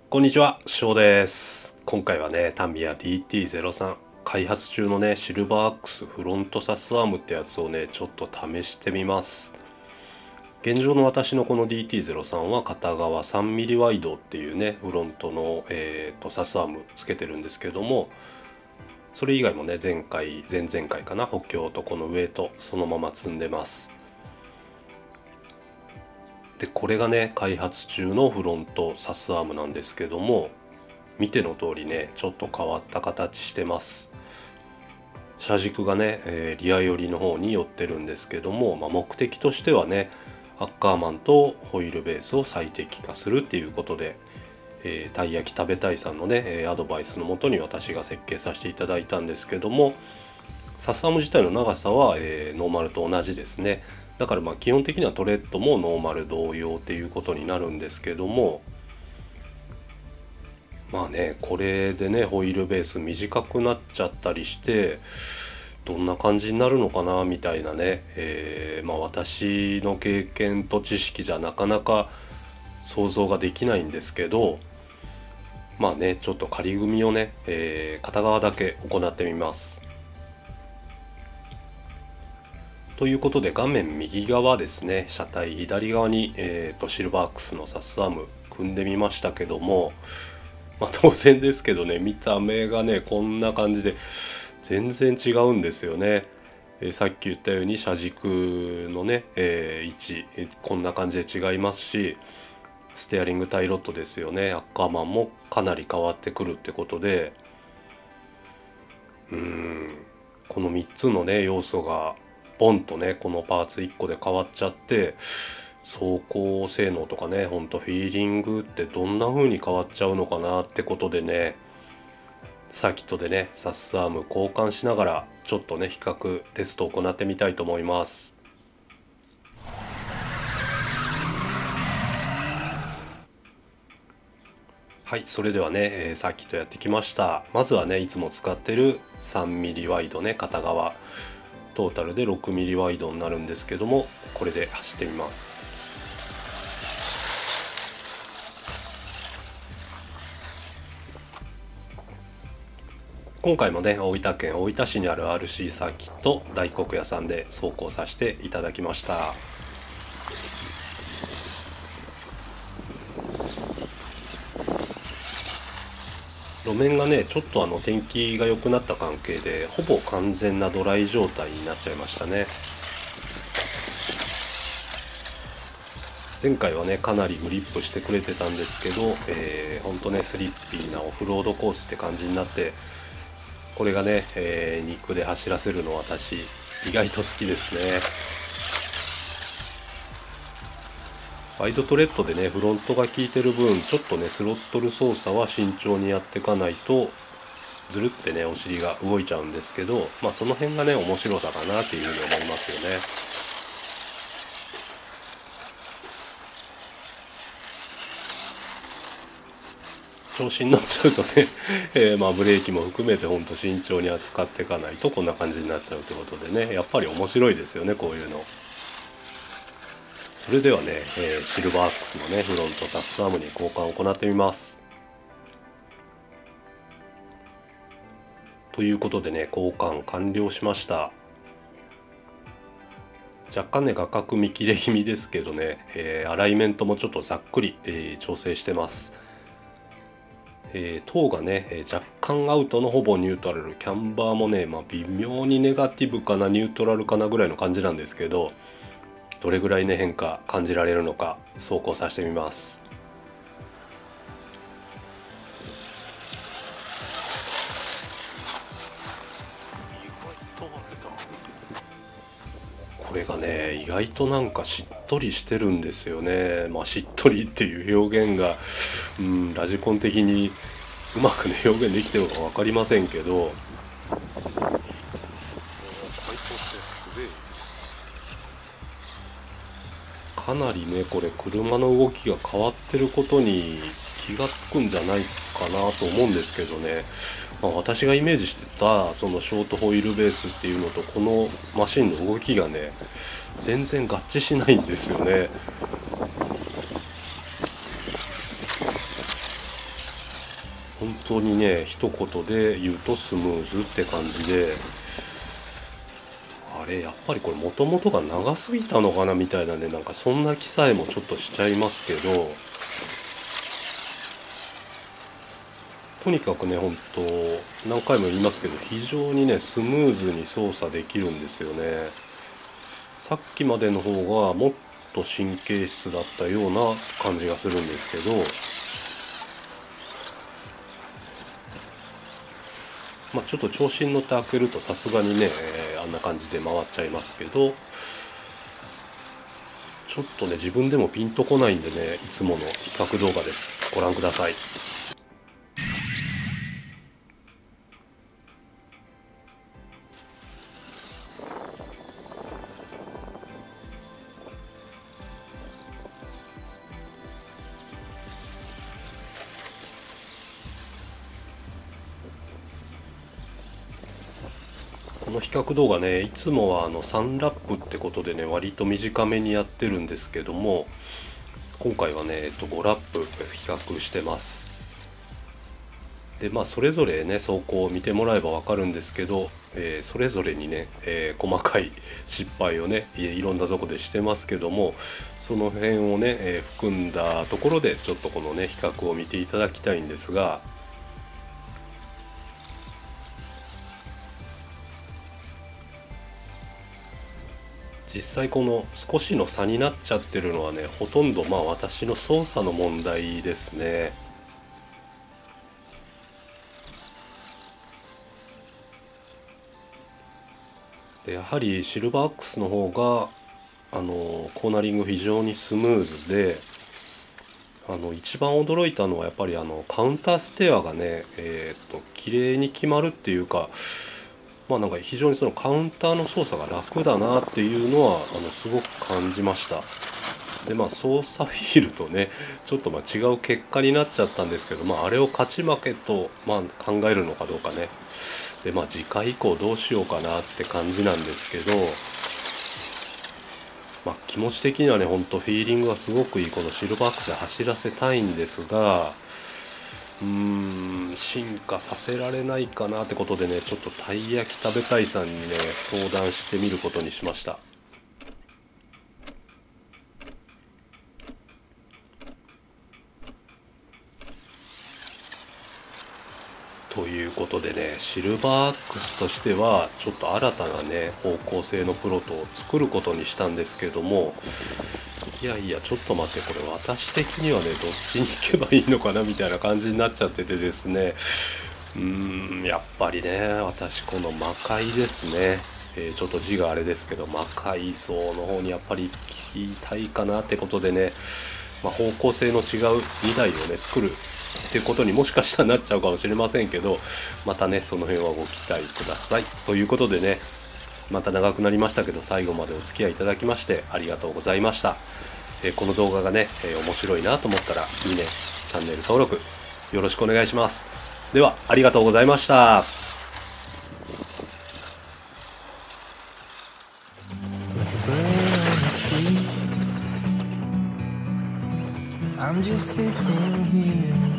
こんにちは、翔です。今回はね、タミヤ DT03 開発中のね、シルバーアックスフロントサスアームってやつをね、ちょっと試してみます。現状の私のこの DT03 は片側 3mm ワイドっていうね、フロントの、サスアームつけてるんですけども、それ以外もね、前々回かな、補強とこのウエイトそのまま積んでます。でこれがね開発中のフロントサスアームなんですけども、見ての通りねちょっと変わった形してます。車軸がね、リア寄りの方に寄ってるんですけども、目的としてはねアッカーマンとホイールベースを最適化するっていうことで、たい焼き食べたいさんのねアドバイスのもとに私が設計させていただいたんですけども、サスアーム自体の長さは、ノーマルと同じですね。だから基本的にはトレッドもノーマル同様っていうことになるんですけども、これでねホイールベース短くなっちゃったりしてどんな感じになるのかなみたいなね、私の経験と知識じゃなかなか想像ができないんですけど、ちょっと仮組みをね、片側だけ行ってみます。ということで画面右側ですね、車体左側に、シルバーアックスのサスアーム組んでみましたけども、当然ですけどね見た目がねこんな感じで全然違うんですよね。さっき言ったように車軸のね、位置こんな感じで違いますし、ステアリングタイロットですよね、アッカーマンもかなり変わってくるってことで、この3つのね要素がポンとねこのパーツ1個で変わっちゃって、走行性能とかねほんとフィーリングってどんな風に変わっちゃうのかなってことでね、サーキットでねサスアーム交換しながらちょっとね比較テストを行ってみたいと思います。はい、それではね、サーキットやってきました。まずはねいつも使ってる 3mm ワイドね片側、トータルで 6mm ワイドになるんですけども、これで走ってみます。今回もね大分県大分市にある RC サーキット大黒屋さんで走行させていただきました。路面がねちょっと天気が良くなった関係でほぼ完全なドライ状態になっちゃいましたね。前回はねかなりグリップしてくれてたんですけど、ほんとねスリッピーなオフロードコースって感じになって、これがね、肉で走らせるの私意外と好きですね。ワイドトレッドでねフロントが効いてる分ちょっとねスロットル操作は慎重にやっていかないとずるってねお尻が動いちゃうんですけど、その辺がね面白さかなっていうふうに思いますよね。調子に乗っちゃうとね、ブレーキも含めてほんと慎重に扱っていかないとこんな感じになっちゃうってことでね、やっぱり面白いですよねこういうの。それではね、シルバーアックスのねフロントサスアームに交換を行ってみます。ということでね交換完了しました。若干ね画角見切れ気味ですけどね、アライメントもちょっとざっくり、調整してます。塔がね、若干アウトのほぼニュートラル、キャンバーもね、微妙にネガティブかなニュートラルかなぐらいの感じなんですけど、どれぐらいね変化感じられるのか走行させてみます。これがね意外となんかしっとりしてるんですよね。しっとりっていう表現が、ラジコン的にうまくね表現できてるのか分かりませんけど、かなりねこれ車の動きが変わってることに気がつくんじゃないかなと思うんですけどね、私がイメージしてたそのショートホイールベースっていうのとこのマシンの動きがね全然合致しないんですよね。 当にね一言で言うとスムーズって感じで、あれやっぱりこれもともとが長すぎたのかなみたいなね、なんかそんな気さえもちょっとしちゃいますけど、とにかくね本当何回も言いますけど非常にねスムーズに操作できるんですよね。さっきまでの方がもっと神経質だったような感じがするんですけど、ちょっと調子に乗って開けるとさすがにね、あんな感じで回っちゃいますけど、ちょっとね自分でもピンとこないんでね、いつもの比較動画です。ご覧ください。この比較動画ね、いつもは3ラップってことでね割と短めにやってるんですけども、今回はね、5ラップ比較してます。でそれぞれね走行を見てもらえば分かるんですけど、それぞれにね、細かい失敗をねいろんなとこでしてますけども、その辺をね、含んだところでちょっとこのね比較を見ていただきたいんですが、実際この少しの差になっちゃってるのはね、ほとんど私の操作の問題ですね。でやはりシルバーアックスの方がコーナリング非常にスムーズで、一番驚いたのはやっぱりカウンターステアがね綺麗に決まるっていうか、なんか非常にそのカウンターの操作が楽だなっていうのはすごく感じました。で操作フィールとねちょっと違う結果になっちゃったんですけど、あれを勝ち負けと考えるのかどうかね。で次回以降どうしようかなって感じなんですけど、気持ち的にはねほんとフィーリングがすごくいいこのシルバーアックスで走らせたいんですが、進化させられないかなってことでね、ちょっとたい焼き食べたいさんにね相談してみることにしました。ということでね、シルバーアックスとしてはちょっと新たなね方向性のプロトを作ることにしたんですけども、いやいやちょっと待って、これ私的にはねどっちに行けばいいのかなみたいな感じになっちゃっててですね、やっぱりね私この魔界ですね、ちょっと字があれですけど魔改造の方にやっぱり行きたいかなってことでね、方向性の違う2台をね作るっていうことにもしかしたらなっちゃうかもしれませんけど、またねその辺はご期待ください。ということでね、また長くなりましたけど最後までお付き合いいただきましてありがとうございました。この動画がね、面白いなと思ったらいいね、チャンネル登録よろしくお願いします。ではありがとうございました。 I'm just sitting here